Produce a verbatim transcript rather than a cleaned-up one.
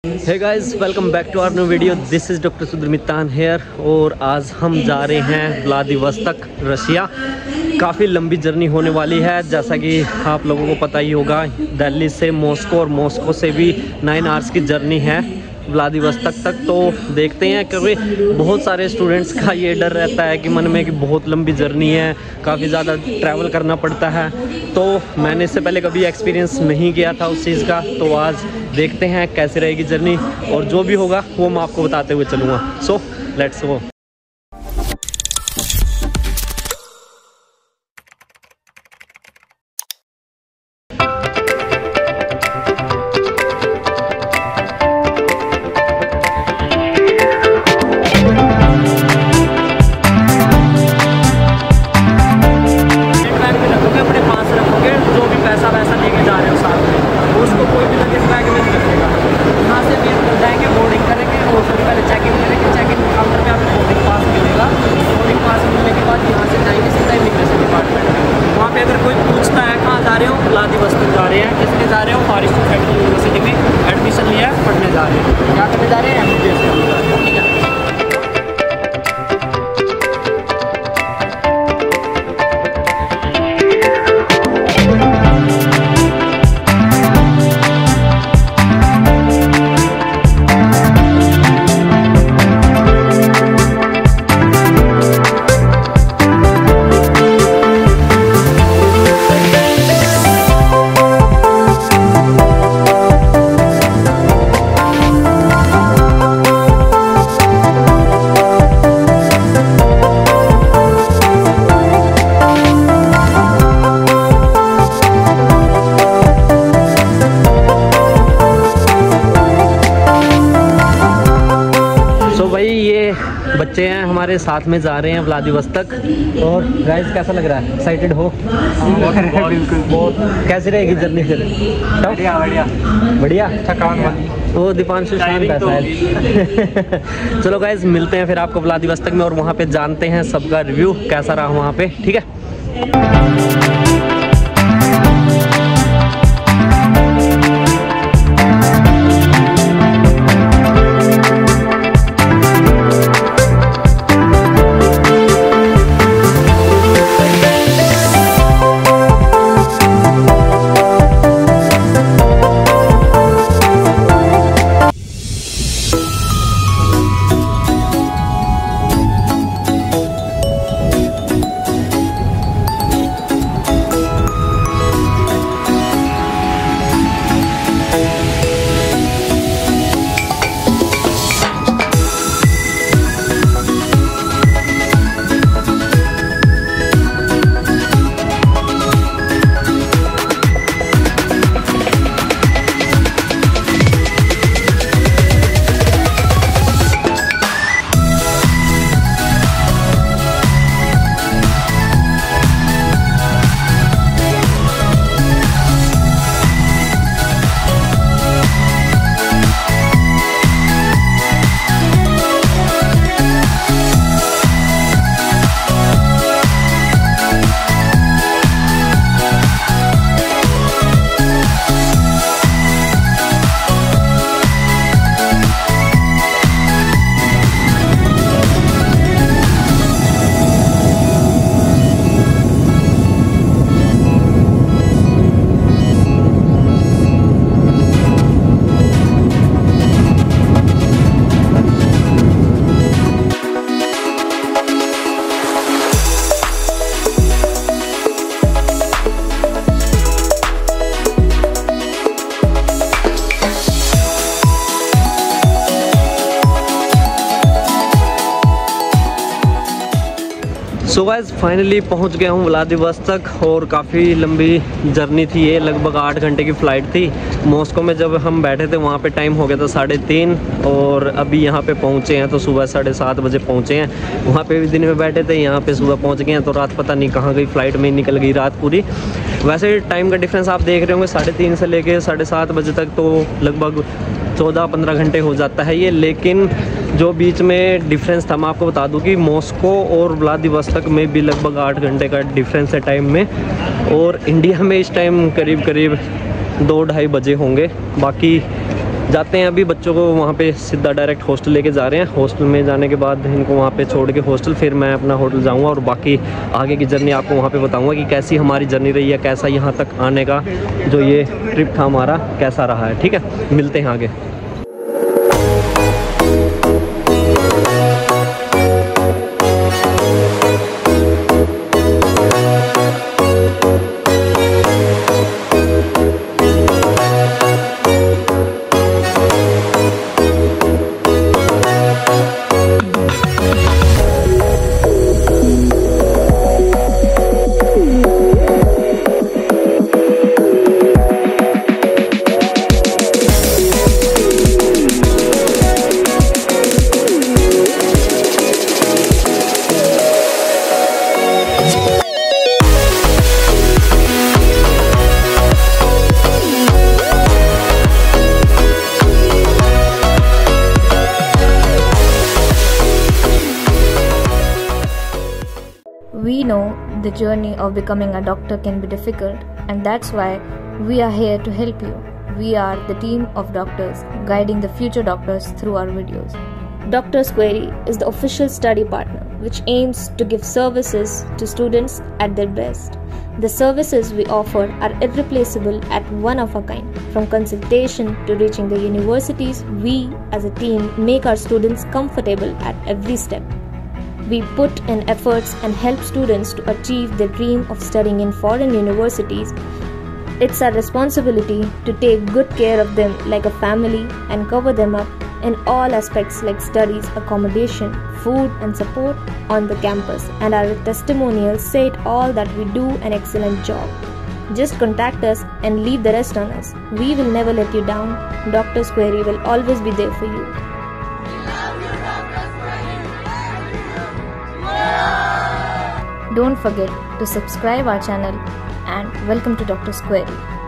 Hey guys, welcome back to our new video. This is doctor सुधर्मितान here और आज हम जा रहे हैं व्लादिवोस्तोक, रशिया। काफ़ी लंबी जर्नी होने वाली है, जैसा कि आप लोगों को पता ही होगा। दिल्ली से मॉस्को और मॉस्को से भी नाइन आवर्स की जर्नी है व्लादिवोस्तोक तक। तो देखते हैं, क्योंकि बहुत सारे स्टूडेंट्स का ये डर रहता है कि मन में कि बहुत लंबी जर्नी है, काफ़ी ज़्यादा ट्रैवल करना पड़ता है। तो मैंने इससे पहले कभी एक्सपीरियंस नहीं किया था उस चीज़ का, तो आज देखते हैं कैसे रहेगी जर्नी और जो भी होगा वो मैं आपको बताते हुए चलूँगा। So let's go. व्लादिवोस्तोक जा रहे हैं, किसके जा रहे हो? फॉरेस्ट फेडरल यूनिवर्सिटी में एडमिशन लिया है, पढ़ने जा रहे हैं। क्या करने जा रहे हैं? एमबीबीएस करने जा रहे हैं। ठीक है। बच्चे हैं हमारे साथ में, जा रहे हैं व्लादिवोस्तोक। और गाइस, कैसा लग रहा है? एक्साइटेड हो? बिल्कुल। बहुत। कैसी रहेगी जर्नी फिर? बढ़िया बढ़िया बढ़िया। थकान वाली। वो दीपांशु शांत कैसा है? चलो गाइस, मिलते हैं फिर आपको व्लादिवोस्तोक में और वहाँ पे जानते हैं सबका रिव्यू कैसा रहा वहाँ पे। ठीक है। सो गाइस, फाइनली पहुंच गया हूं व्लादिवोस्तोक और काफ़ी लंबी जर्नी थी ये, लगभग आठ घंटे की फ़्लाइट थी। मॉस्को में जब हम बैठे थे वहां पे टाइम हो गया था साढ़े तीन और अभी यहां पे पहुंचे हैं तो सुबह साढ़े सात बजे पहुंचे हैं। वहां पे भी दिन में बैठे थे, यहां पे सुबह पहुंच गए हैं तो रात पता नहीं कहाँ गई, फ़्लाइट में निकल गई रात पूरी। वैसे टाइम का डिफरेंस आप देख रहे होंगे, साढ़े तीन से लेके साढ़े सात बजे तक तो लगभग चौदह पंद्रह घंटे हो जाता है ये। लेकिन जो बीच में डिफरेंस था, मैं आपको बता दूं कि मॉस्को और व्लादिवोस्तोक में भी लगभग आठ घंटे का डिफरेंस है टाइम में, और इंडिया में इस टाइम करीब करीब दो ढाई बजे होंगे। बाकी जाते हैं अभी बच्चों को वहाँ पे सीधा डायरेक्ट हॉस्टल लेके जा रहे हैं। हॉस्टल में जाने के बाद इनको वहाँ पे छोड़ के हॉस्टल फिर मैं अपना होटल जाऊँगा और बाकी आगे की जर्नी आपको वहाँ पे बताऊँगा कि कैसी हमारी जर्नी रही है, कैसा यहाँ तक आने का जो ये ट्रिप था हमारा कैसा रहा है। ठीक है, मिलते हैं आगे। We know the journey of becoming a doctor can be difficult, and that's why we are here to help you. We are the team of doctors guiding the future doctors through our videos. Doctor's Query is the official study partner which aims to give services to students at their best. The services we offer are irreplaceable and one of a kind. From consultation to reaching the universities, we as a team make our students comfortable at every step. We put in efforts and help students to achieve their dream of studying in foreign universities. It's our responsibility to take good care of them like a family and cover them up in all aspects like studies, accommodation, food and support on the campus. And our testimonials say it all that we do an excellent job. Just contact us and leave the rest on us. We will never let you down. Doctor's Query will always be there for you. Don't forget to subscribe our channel and welcome to Doctor's Query.